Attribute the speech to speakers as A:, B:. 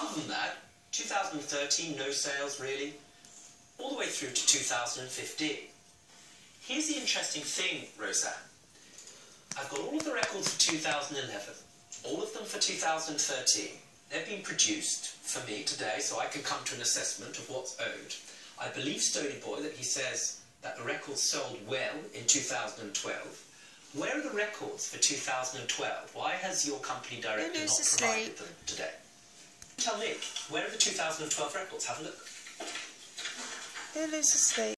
A: Other than that, 2013, no sales really, all the way through to 2015. Here's the interesting thing, Roseanne. I've got all of the records for 2011, all of them for 2013. They've been produced for me today, so I can come to an assessment of what's owed. I believe Stony Boy that he says that the records sold well in 2012. Where are the records for 2012? Why has your company director not provided them today? Tell Nick, where are the 2012 records? Have a look.
B: Lulu's asleep.